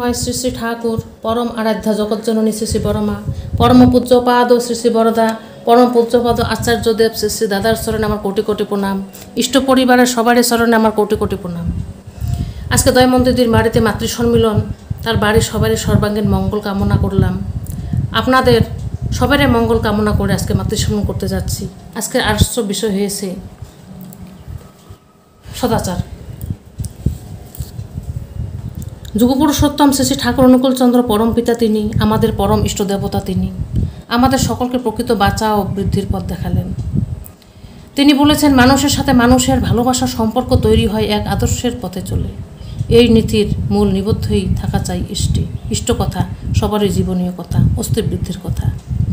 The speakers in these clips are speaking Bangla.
হয় শ্রী শ্রী ঠাকুর, পরম আরাধ্যা জগৎজননী শ্রী শ্রী বড়মা, পরম পূজ্যপাদ শ্রী শ্রী বরদা, পরম পূজ্যপাদ আচার্যদেব শ্রী শ্রী দাদার চরণে আমার কোটি কোটি প্রণাম। ইষ্ট পরিবারের সবারই চরণে আমার কোটি কোটি প্রণাম। আজকে দয়ামন্দিদির বাড়িতে মাতৃসম্মিলন, তার বাড়ির সবারই সর্বাঙ্গীন মঙ্গল কামনা করলাম। আপনাদের সবারই মঙ্গল কামনা করে আজকে মাতৃসম্মিলন করতে যাচ্ছি। আজকের আর্য বিষয় হয়েছে সদাচার। যুগপুরুষোত্তম শ্রী শ্রী ঠাকুর অনুকূলচন্দ্র পরম পিতা, তিনি আমাদের পরম ইষ্ট দেবতা। তিনি আমাদের সকলকে প্রকৃত বাঁচা ও বৃদ্ধির পথ দেখালেন। তিনি বলেছেন, মানুষের সাথে মানুষের ভালোবাসার সম্পর্ক তৈরি হয় এক আদর্শের পথে চলে। এই নীতির মূল নিবদ্ধই থাকা চাই ইষ্ট কথা, সবারই জীবনীয় কথা, অস্তিত্ব বৃদ্ধির কথা।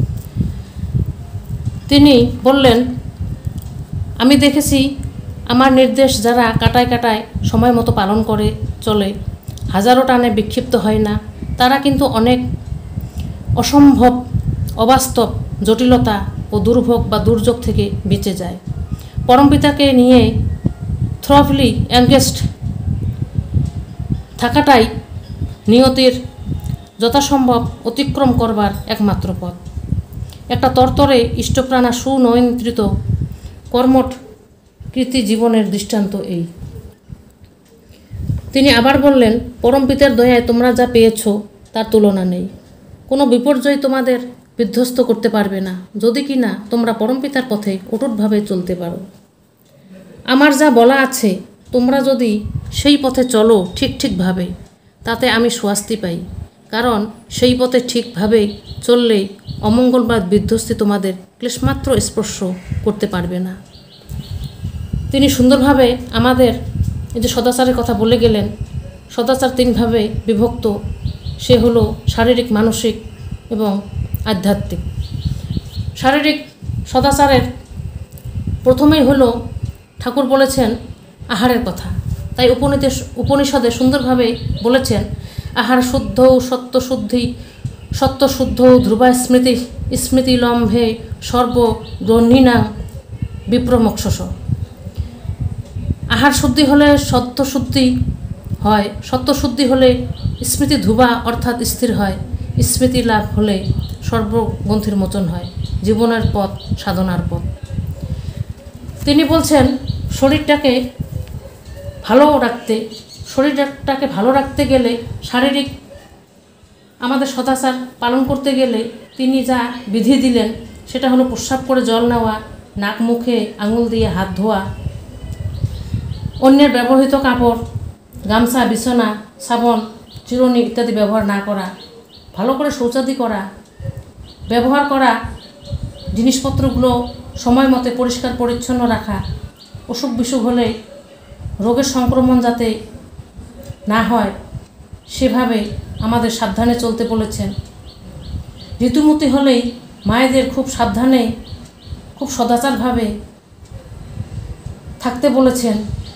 তিনি বললেন, আমি দেখেছি আমার নির্দেশ যারা কাটায় কাটায় সময় মতো পালন করে চলে, হাজারো টানে বিক্ষিপ্ত হয় না, তারা কিন্তু অনেক অসম্ভব, অবাস্তব জটিলতা ও দুর্ভোগ বা দুর্যোগ থেকে বেঁচে যায়। পরমপিতাকে নিয়ে থ্রফলি এঙ্গেজড থাকাটাই নিয়তির যথাসম্ভব অতিক্রম করবার একমাত্র পথ। একটা তরতরে ইষ্টপ্রাণা সুনিয়ন্ত্রিত কর্মঠ কৃতি জীবনের দৃষ্টান্ত এই। তিনি আবার বললেন, পরমপিতার দয়ায় তোমরা যা পেয়েছ তার তুলনা নেই। কোনো বিপর্যয় তোমাদের বিধ্বস্ত করতে পারবে না, যদি কি না তোমরা পরমপিতার পথে অটুটভাবে চলতে পারো। আমার যা বলা আছে, তোমরা যদি সেই পথে চলো ঠিকভাবে, তাতে আমি স্বস্তি পাই। কারণ সেই পথে ঠিকভাবে চললে অমঙ্গল বা বিধ্বস্তি তোমাদের ক্লেশমাত্র স্পর্শ করতে পারবে না। তিনি সুন্দরভাবে আমাদের এই যে সদাচারের কথা বলে গেলেন। সদাচার তিনভাবে বিভক্ত, সে হলো শারীরিক, মানসিক এবং আধ্যাত্মিক। শারীরিক সদাচারের প্রথমেই হলো, ঠাকুর বলেছেন আহারের কথা। তাই উপনিষদে সুন্দরভাবে বলেছেন, আহার শুদ্ধ সত্যশুদ্ধ ধ্রুবা স্মৃতিলম্ভে সর্বগ্রহণীনা বিপ্রমোক্ষস। আহার শুদ্ধি হলে সত্যশুদ্ধি হয়, সত্যশুদ্ধি হলে স্মৃতি ধ্রুবা অর্থাৎ স্থির হয়, স্মৃতি লাভ হলে সর্বগ্রন্থির মোচন হয়, জীবনের পথ, সাধনার পথ। তিনি বলছেন, শরীরটাকে ভালো রাখতে গেলে, শারীরিক আমাদের সদাচার পালন করতে গেলে তিনি যা বিধি দিলেন সেটা হলো প্রস্রাব করে জল নেওয়া, নাক মুখে আঙুল দিয়ে হাত ধোয়া, অন্যের ব্যবহৃত কাপড়, গামছা, বিছানা, সাবন, চিরুনি ইত্যাদি ব্যবহার না করা, ভালো করে শৌচাদি করা, ব্যবহার করা জিনিসপত্রগুলো সময় মতো পরিষ্কার পরিচ্ছন্ন রাখা, অসুখ বিসুখ হলে রোগের সংক্রমণ যাতে না হয় সেভাবে আমাদের সাবধানে চলতে বলেছেন। ঋতুমতি হলেই মায়েদের খুব সাবধানে, খুব সদাচারভাবে থাকতে বলেছেন।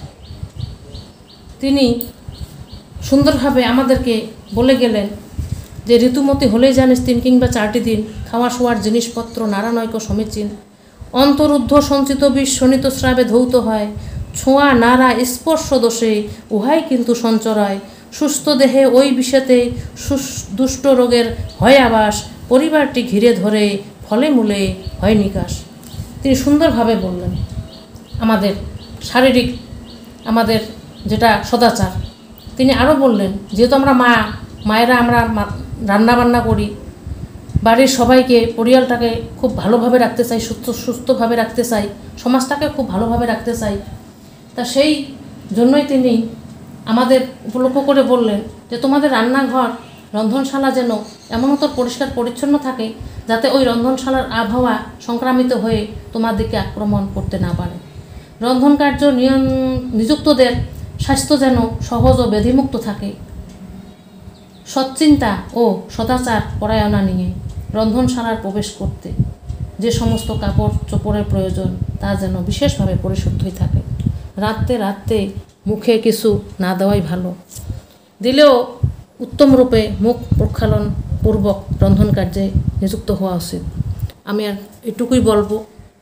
তিনি সুন্দরভাবে আমাদেরকে বলে গেলেন যে ঋতুমতি হলেই জানিস 3 কিংবা 4টি দিন খাওয়া শোয়ার জিনিসপত্র নারানৈক সমীচীন, অন্তরুদ্ধ সঞ্চিত বিষ শোণিত স্রাবে ধৌত হয়, ছোঁয়া নাড়া স্পর্শ দোষে উহাই কিন্তু সঞ্চরয়, সুস্থ দেহে ওই বিষেতে দুষ্ট রোগের হয় আবাস, পরিবারটি ঘিরে ধরে ফলে মূলে হয় নিকাশ। তিনি সুন্দরভাবে বললেন আমাদের শারীরিক, আমাদের যেটা সদাচার। তিনি আরও বললেন, যেহেতু আমরা মায়েরা আমরা রান্নাবান্না করি, বাড়ির সবাইকে, পরিবারটাকে খুব ভালোভাবে রাখতে চাই, সুস্থভাবে রাখতে চাই, সমাজটাকে খুব ভালোভাবে রাখতে চাই। তা সেই জন্যই তিনি আমাদের উপলক্ষ করে বললেন যে তোমাদের রান্নাঘর, রন্ধনশালা যেন এমনতর পরিষ্কার পরিচ্ছন্ন থাকে যাতে ওই রন্ধনশালার আবহাওয়া সংক্রামিত হয়ে তোমার দিকে আক্রমণ করতে না পারে। রন্ধন কার্য নিযুক্তদের স্বাস্থ্য যেন সহজ ও ব্যাধিমুক্ত থাকে। সচ্চিন্তা ও সদাচার পরায়ণা নিয়ে রন্ধনশালার প্রবেশ করতে যে সমস্ত কাপড় চোপড়ের প্রয়োজন তা যেন বিশেষভাবে পরিশুদ্ধই থাকে। রাত্রে মুখে কিছু না দেওয়াই ভালো, দিলেও উত্তম রূপে মুখ প্রক্ষালন পূর্বক রন্ধন কার্যে নিযুক্ত হওয়া উচিত। আমি আর এটুকুই বলবো,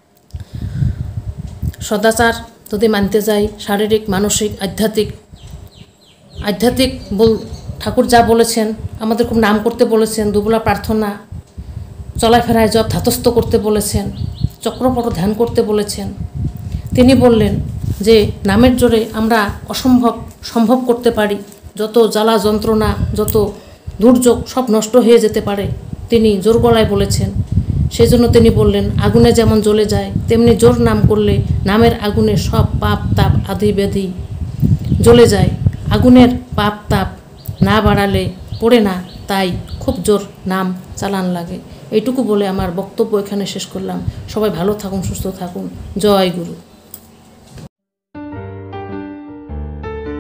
সদাচার যদি মানতে যাই, শারীরিক, মানসিক, আধ্যাত্মিক ঠাকুর যা বলেছেন, আমাদের খুব নাম করতে বলেছেন, দুবেলা প্রার্থনা, চলাফেরায় জপ ধাতস্থ করতে বলেছেন, চক্রপট ধ্যান করতে বলেছেন। তিনি বললেন যে নামের জোরে আমরা অসম্ভব সম্ভব করতে পারি, যত জ্বালা যন্ত্রণা, যত দুর্যোগ সব নষ্ট হয়ে যেতে পারে, তিনি জোর গলায় বলেছেন। সেই জন্য তিনি বললেন, আগুনে যেমন জ্বলে যায় তেমনি জোর নাম করলে নামের আগুনে সব পাপ তাপ আদি ব্যাধি জ্বলে যায়। আগুনের পাপ তাপ না বাড়ালে পড়ে না, তাই খুব জোর নাম চালান লাগে। এইটুকু বলে আমার বক্তব্য এখানে শেষ করলাম। সবাই ভালো থাকুন, সুস্থ থাকুন। জয় গুরু।